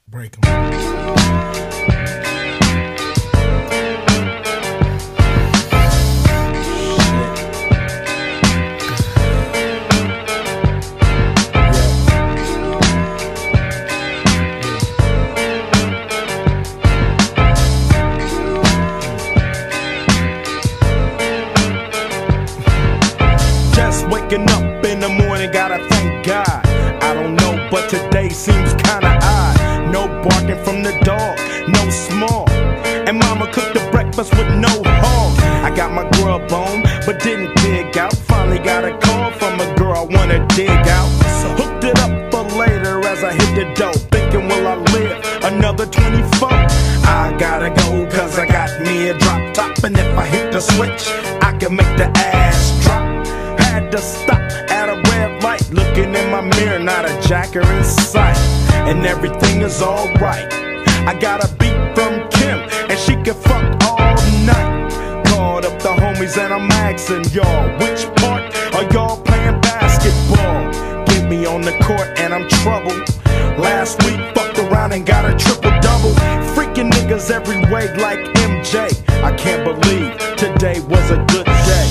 Break 'em. Just waking up in the morning, gotta thank God. I don't know, but today seems kinda odd. No barking from the dog, no small. And mama cooked the breakfast with no hog. I got my grub on, but didn't dig out. Finally got a call from a girl I wanna dig out. So hooked it up for later as I hit the dough. Thinking, will I live another 24? I gotta go, cause I got me a drop top. And if I hit the switch, I can make the ass drop. Had to stop at a red light, looking in my mirror, not a jacker in sight. And everything is alright. I got a beat from Kim, and she can fuck all night. Called up the homies and I'm asking y'all, which part are y'all playing basketball? Get me on the court and I'm troubled. Last week fucked around and got a triple-double. Freaking niggas every way like MJ. I can't believe today was a good day.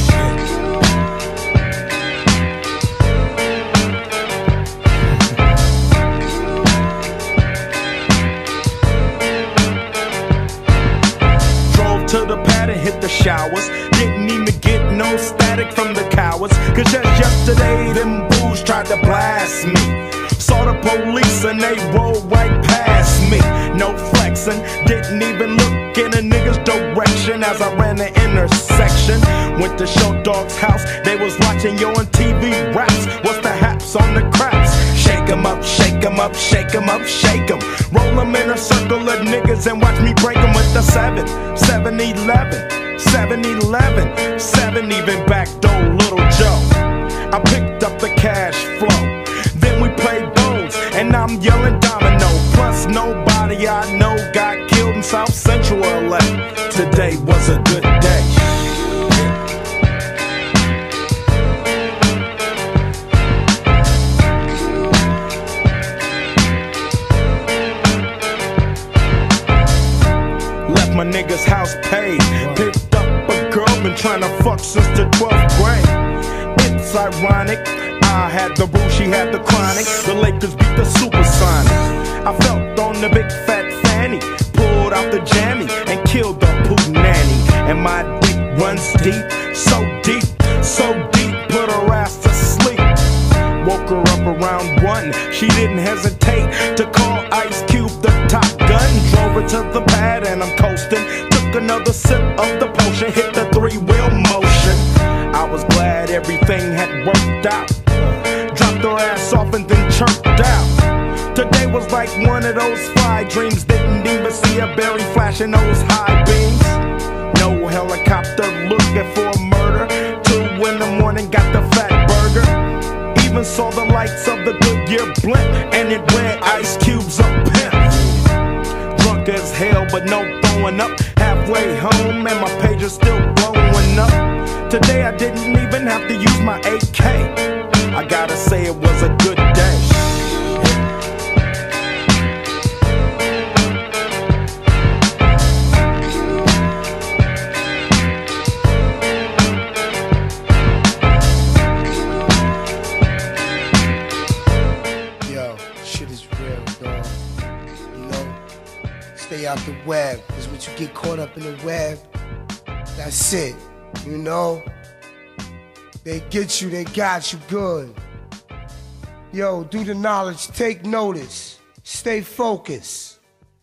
To the pad and hit the showers. Didn't even get no static from the cowards. Cause just yesterday them fools tried to blast me. Saw the police and they rolled right past me. No flexing, didn't even look in a nigga's direction as I ran the intersection. Went to Show Dog's house, they was watching Yo on TV raps. What's the haps on the craps? Shake 'em up, shake 'em up, shake 'em up, shake 'em. Roll 'em in a circle of niggas and watch me break 'em with the 7-11, 7-11, 7 even backdoor Little Joe. I picked up the cash flow, then we played bones, and I'm yelling domino. Plus nobody I know got killed in South Central LA. Today was a good day. My nigga's house paid. Picked up a girl, been trying to fuck since the 12th grade. It's ironic, I had the rule, she had the chronic. The Lakers beat the Supersonics. I felt on the big fat fanny, pulled out the jammy and killed the poo nanny. And my dick runs deep, so deep, so deep, put her ass to sleep. Woke her up around 1, she didn't hesitate to call Ice Cube the Top Gun. Drove her to the pad and I'm coasting. Took another sip of the potion, hit the 3-wheel motion. I was glad everything had worked out. Dropped her ass off and then chirped out. Today was like one of those fly dreams. Didn't even see a berry flashing those high beams. No helicopter looking for a murder. 2 in the morning, got the fat burger. Even saw the lights of the Goodyear blimp, and it read Ice Cube's a pimp. Drunk as hell, but no throwing up. Halfway home, and my page is still blowing up. Today I didn't even have to use my AK. I gotta say it was a good day. Stay out the web, cause once you get caught up in the web, that's it, you know? They get you, they got you good. Yo, do the knowledge, take notice, stay focused.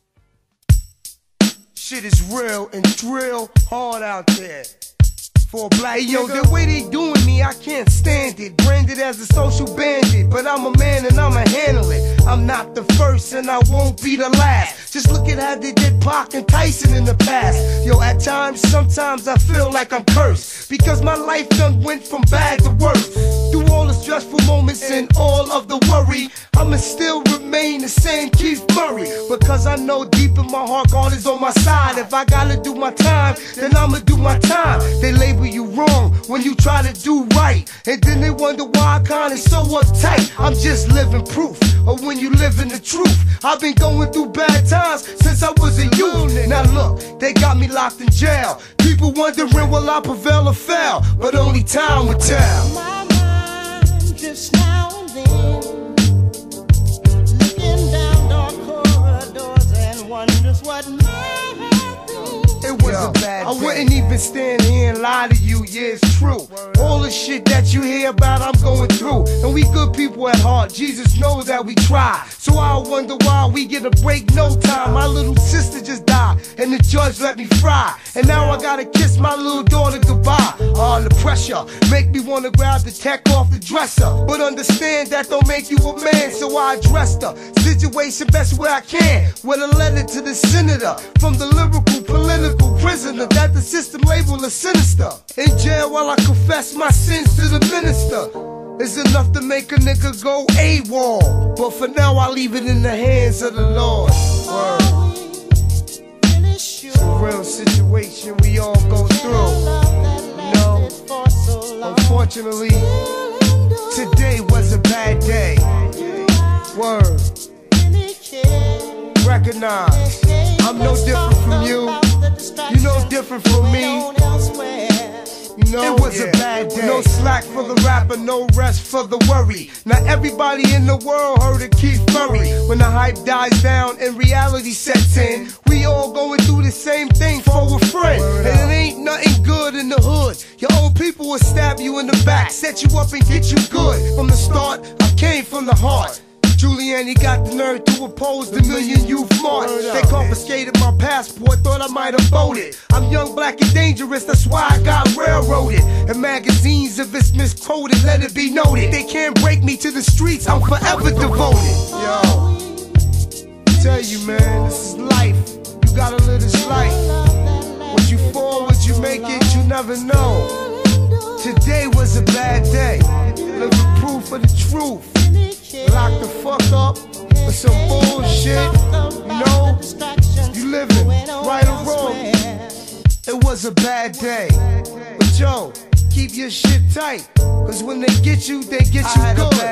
Shit is real and it's real hard out there. For a black yo, the way they doing me, I can't stand it. Branded as a social bandit, but I'm a man and I'ma handle it. I'm not the first and I won't be the last. Just look at how they did Pac and Tyson in the past. Yo, at times, sometimes I feel like I'm cursed, because my life done went from bad to worse. Through all the stressful moments and all of the worry, I'ma still remain the same Keith Murray. Because I know deep in my heart God is on my side. If I gotta do my time, then I'ma do my time. They label you wrong when you try to do right, and then they wonder why I kinda so uptight. I'm just living proof of when you live in the truth. I've been going through bad times since I was a youth. Now look, they got me locked in jail. People wondering will I prevail or fail, but only time will tell. My mind drifts now and then, looking down dark corridors and wonders what may happen. It was a bad day. I wouldn't even stand here and lie to you, yeah, it's true. All the shit that you hear about, I'm going through. And we good people at heart, Jesus knows that we try. So I wonder why we get a break no time. My little sister just died, and the judge let me fry. And now I gotta kiss my little daughter goodbye. The pressure make me wanna grab the tech off the dresser. But understand that don't make you a man, so I addressed her situation best way I can, with a letter to the senator from the lyrical political prisoner that the system label as sinister. In jail while I confess my sins to the minister. It's enough to make a nigga go AWOL. But for now I leave it in the hands of the Lord. Word. It's a real situation we all go through. No, unfortunately, today was a bad day. Word. Recognize, I'm no different from you. You know different from me. It was a bad day. No slack for the rapper, no rest for the worry. Now everybody in the world heard of Keith Murray. When the hype dies down and reality sets in, we all going through the same thing for a friend. And it ain't nothing good in the hood. Your old people will stab you in the back, set you up and get you good. From the start, I came from the heart. Giuliani got the nerve to oppose the Million Youth March. They confiscated my passport, thought I might have voted. I'm young, black, and dangerous, that's why I got railroaded. In magazines, if it's misquoted, let it be noted. They can't break me to the streets, I'm forever devoted. Yo, tell you, man, this is life. You gotta live this life. What you fall, what you make it, you never know. Today was a bad day. Living proof of the truth. Lock the fuck up with some bullshit. You know, you living right or wrong. It was a bad day. But yo, keep your shit tight, cause when they get you good.